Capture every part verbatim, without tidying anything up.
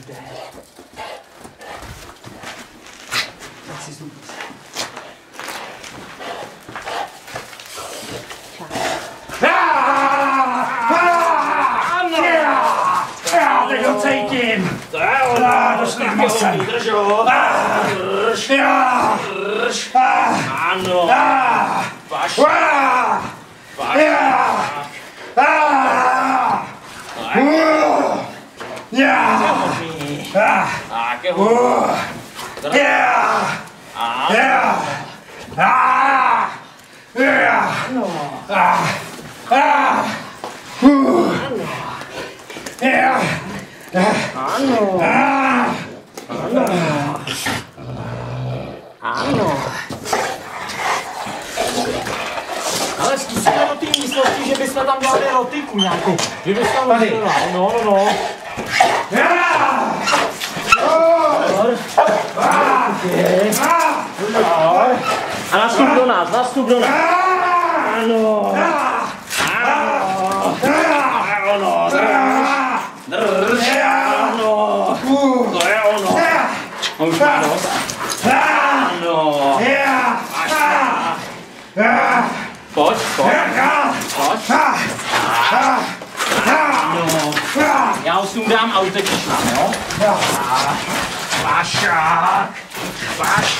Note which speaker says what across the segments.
Speaker 1: jde. Tak si stup.
Speaker 2: Já teď ho cítím!
Speaker 1: To je ono!
Speaker 2: Došli masem!
Speaker 1: Drž ho! Drž! Drž! Ano! Paš! Paš! Tak je ho! Drž! Ano! Ano! Ano! Ale zkusíme do té místnosti, že bychom tam dali rotiku nějakou. Že bychom tam dali. No, no, no. A nastup do nás, nastup do nás. Ano. Ano. Ano. Drž. Ano. To je ono. On už má dost. Ano. Pojď, pojď. Pojď. Ano. Já ho sundám a utekneš nám, jo? Vašák.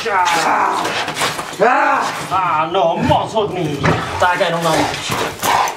Speaker 1: Vašák. Ano, moc hodný. Tak jenom nám uteč.